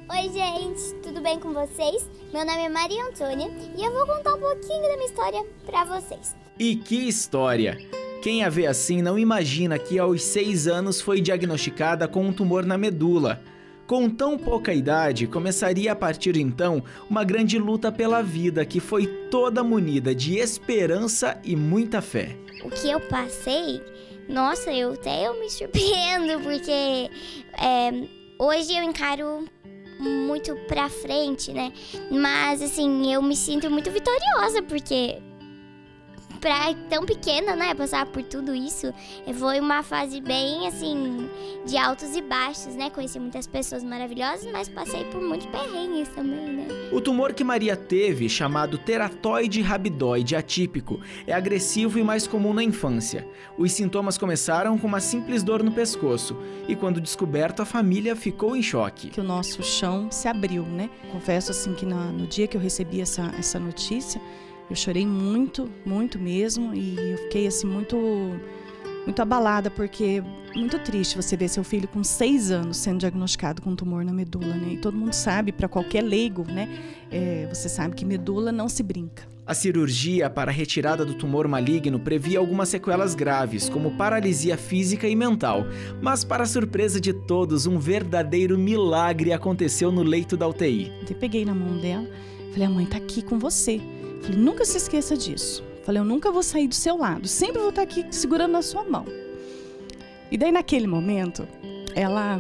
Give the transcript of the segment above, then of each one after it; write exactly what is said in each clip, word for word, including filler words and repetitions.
Oi gente, tudo bem com vocês? Meu nome é Maria Antônia e eu vou contar um pouquinho da minha história pra vocês. E que história! Quem a vê assim não imagina que aos seis anos foi diagnosticada com um tumor na medula. Com tão pouca idade, começaria a partir de então uma grande luta pela vida que foi toda munida de esperança e muita fé. O que eu passei, nossa, eu até eu me surpreendo, porque é, hoje eu encaro muito pra frente, né? Mas assim, eu me sinto muito vitoriosa, porque pra tão pequena, né, passar por tudo isso, foi uma fase bem, assim, de altos e baixos, né? Conheci muitas pessoas maravilhosas, mas passei por muitos perrengues também, né? O tumor que Maria teve, chamado teratoide rabidoide atípico, é agressivo e mais comum na infância. Os sintomas começaram com uma simples dor no pescoço e, quando descoberto, a família ficou em choque. Que o nosso chão se abriu, né? Confesso, assim, que na, no dia que eu recebi essa, essa notícia, eu chorei muito, muito mesmo, e eu fiquei assim muito, muito abalada, porque é muito triste você ver seu filho com seis anos sendo diagnosticado com um tumor na medula, né? E todo mundo sabe, para qualquer leigo, né? É, você sabe que medula não se brinca. A cirurgia para a retirada do tumor maligno previa algumas sequelas graves, como paralisia física e mental. Mas, para a surpresa de todos, um verdadeiro milagre aconteceu no leito da U T I. Eu peguei na mão dela, falei, a mãe tá aqui com você. Falei, nunca se esqueça disso. Falei, eu nunca vou sair do seu lado, sempre vou estar aqui segurando na sua mão. E daí, naquele momento, ela,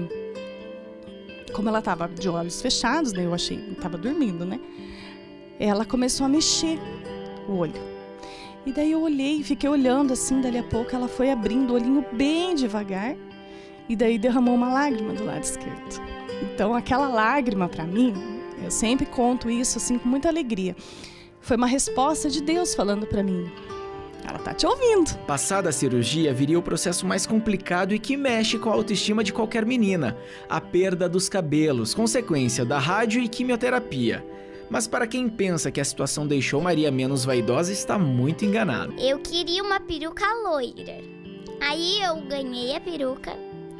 como ela estava de olhos fechados, né, eu achei que estava dormindo, né? Ela começou a mexer o olho. E daí eu olhei, fiquei olhando assim, dali a pouco ela foi abrindo o olhinho bem devagar, e daí derramou uma lágrima do lado esquerdo. Então, aquela lágrima, para mim, eu sempre conto isso assim com muita alegria. Foi uma resposta de Deus falando para mim, ela tá te ouvindo. Passada a cirurgia, viria o processo mais complicado e que mexe com a autoestima de qualquer menina, a perda dos cabelos, consequência da rádio e quimioterapia. Mas para quem pensa que a situação deixou Maria menos vaidosa, está muito enganado. Eu queria uma peruca loira. Aí eu ganhei a peruca,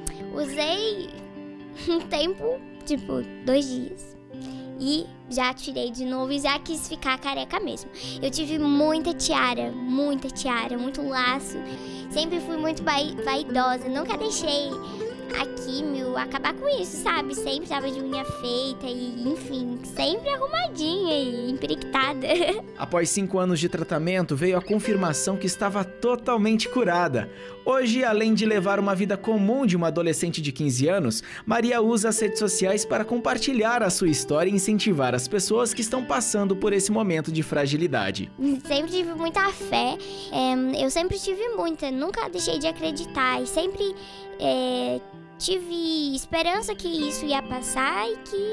usei um tempo, tipo, dois dias. E já tirei de novo e já quis ficar careca mesmo. Eu tive muita tiara, muita tiara, muito laço. Sempre fui muito vaidosa, nunca deixei a químio acabar com isso, sabe? Sempre tava de unha feita e, enfim, sempre arrumadinha e emperiquetada. Após cinco anos de tratamento, veio a confirmação que estava totalmente curada. Hoje, além de levar uma vida comum de uma adolescente de quinze anos, Maria usa as redes sociais para compartilhar a sua história e incentivar as pessoas que estão passando por esse momento de fragilidade. Sempre tive muita fé, é, eu sempre tive muita, nunca deixei de acreditar e sempre é, tive esperança que isso ia passar e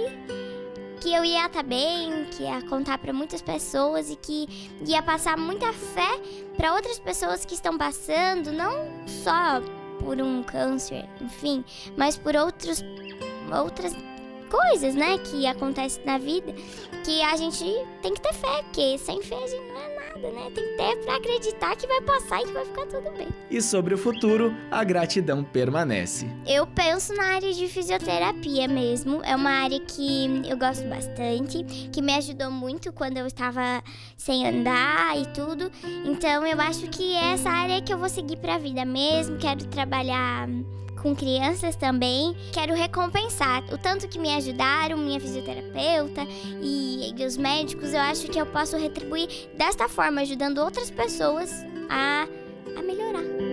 que, que eu ia estar bem, que ia contar para muitas pessoas e que ia passar muita fé para outras pessoas que estão passando, não só por um câncer, enfim, mas por outros, outras coisas, né, que acontecem na vida, que a gente tem que ter fé, porque sem fé a gente não é nada, né? Tem que ter pra acreditar que vai passar e que vai ficar tudo bem. E sobre o futuro, a gratidão permanece. Eu penso na área de fisioterapia mesmo, é uma área que eu gosto bastante, que me ajudou muito quando eu estava sem andar e tudo, então eu acho que é essa área que eu vou seguir pra vida mesmo, quero trabalhar com crianças também, quero recompensar o tanto que me ajudaram, minha fisioterapeuta e, e os médicos, eu acho que eu posso retribuir desta forma, ajudando outras pessoas a, a melhorar.